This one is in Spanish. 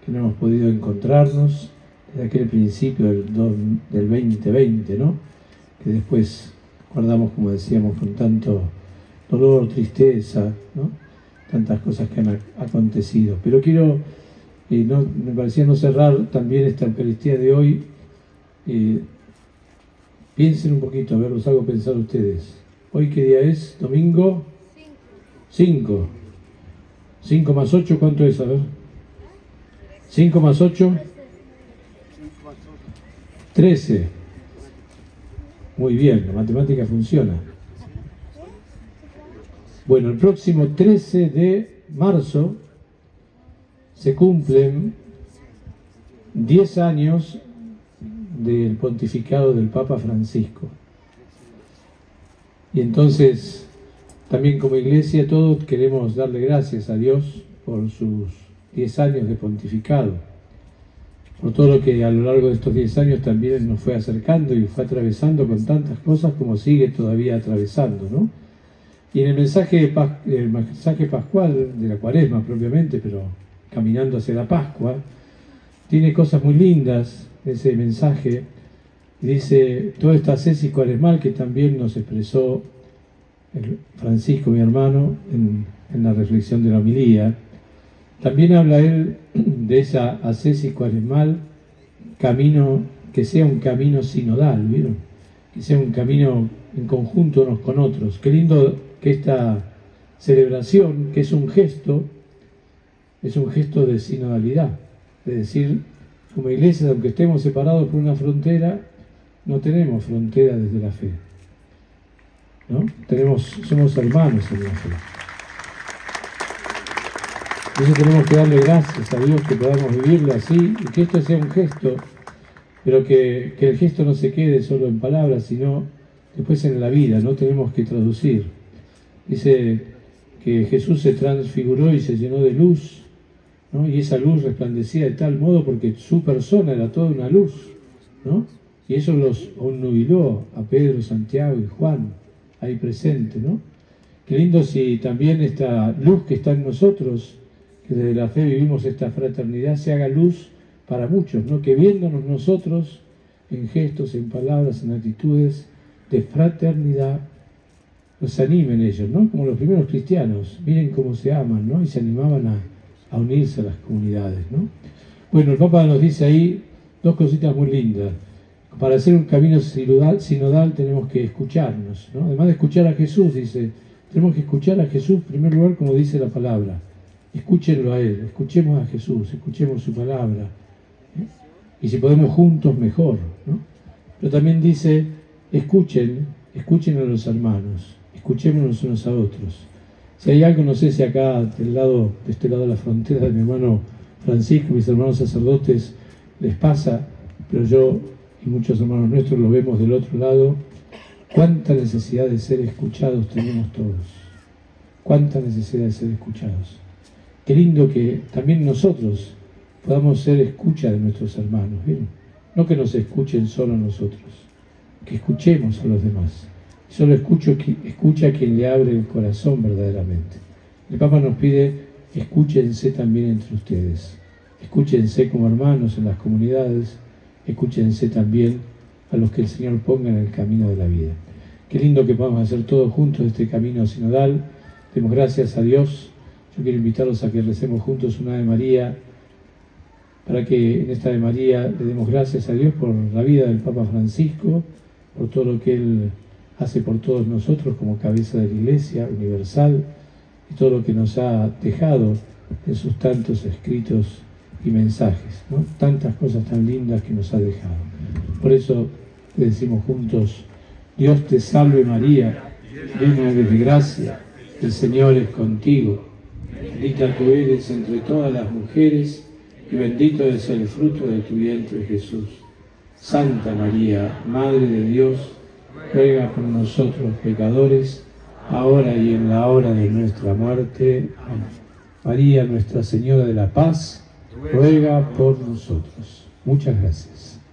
que no hemos podido encontrarnos desde aquel principio del 2020, ¿no? Que después guardamos, como decíamos, con tanto dolor, tristeza, ¿no? Tantas cosas que han acontecido. Pero quiero, me parecía no cerrar también esta Eucaristía de hoy. Piensen un poquito, a ver, los hago pensar ustedes. ¿Hoy qué día es? ¿Domingo? 5. 5 más 8, ¿cuánto es? A ver. 5 más 8. 13. Muy bien, la matemática funciona. Bueno, el próximo 13 de marzo se cumplen 10 años del pontificado del Papa Francisco. Y entonces, también como iglesia, todos queremos darle gracias a Dios por sus 10 años de pontificado, por todo lo que a lo largo de estos 10 años también nos fue acercando y fue atravesando con tantas cosas como sigue todavía atravesando, ¿no? Y en el mensaje pascual de la Cuaresma propiamente, pero caminando hacia la Pascua, tiene cosas muy lindas ese mensaje. Dice, toda esta ascesis cuaresmal que también nos expresó Francisco, mi hermano, en la reflexión de la homilía. También habla él de esa ascesis cuaresmal, camino, que sea un camino sinodal, ¿vieron? Que sea un camino en conjunto unos con otros. Qué lindo que esta celebración, que es un gesto de sinodalidad. Es decir, como iglesia, aunque estemos separados por una frontera, no tenemos frontera desde la fe, ¿no? Somos hermanos en la fe. Entonces tenemos que darle gracias a Dios que podamos vivirlo así y que esto sea un gesto, pero que el gesto no se quede solo en palabras, sino después en la vida, no tenemos que traducir. Dice que Jesús se transfiguró y se llenó de luz, ¿no? Y esa luz resplandecía de tal modo porque su persona era toda una luz, ¿no? Y eso los obnubiló a Pedro, Santiago y Juan, ahí presente, ¿no? Qué lindo si también esta luz que está en nosotros, que desde la fe vivimos esta fraternidad, se haga luz para muchos, ¿no? Que viéndonos nosotros en gestos, en palabras, en actitudes de fraternidad, nos animen ellos, ¿no? Como los primeros cristianos, miren cómo se aman, ¿no? Y se animaban a unirse a las comunidades, ¿no? Bueno, el Papa nos dice ahí dos cositas muy lindas. Para hacer un camino sinodal tenemos que escucharnos, ¿no? Además de escuchar a Jesús, dice, tenemos que escuchar a Jesús en primer lugar, como dice la palabra. Escúchenlo a Él, escuchemos a Jesús, escuchemos su palabra, ¿eh? Y si podemos juntos, mejor, ¿no? Pero también dice, escuchen a los hermanos, escuchémonos unos a otros. Si hay algo, no sé si acá de este lado de la frontera de mi hermano Francisco, mis hermanos sacerdotes, les pasa, pero yo y muchos hermanos nuestros lo vemos del otro lado, cuánta necesidad de ser escuchados tenemos todos. Cuánta necesidad de ser escuchados. Qué lindo que también nosotros podamos ser escucha de nuestros hermanos, ¿vieron? No que nos escuchen solo nosotros, que escuchemos a los demás. Solo escucha a quien le abre el corazón verdaderamente. El Papa nos pide, escúchense también entre ustedes. Escúchense como hermanos en las comunidades, escúchense también a los que el Señor ponga en el camino de la vida. Qué lindo que podamos hacer todos juntos este camino sinodal. Demos gracias a Dios. Yo quiero invitarlos a que recemos juntos una Ave María, para que en esta Ave María le demos gracias a Dios por la vida del Papa Francisco, por todo lo que Él hace por todos nosotros como cabeza de la Iglesia universal y todo lo que nos ha dejado en sus tantos escritos y mensajes, ¿no? Tantas cosas tan lindas que nos ha dejado. Por eso le decimos juntos, Dios te salve María, llena eres de gracia, el Señor es contigo. Bendita tú eres entre todas las mujeres y bendito es el fruto de tu vientre Jesús. Santa María, Madre de Dios, ruega por nosotros pecadores, ahora y en la hora de nuestra muerte. Amén. María, Nuestra Señora de la Paz, ruega por nosotros. Muchas gracias.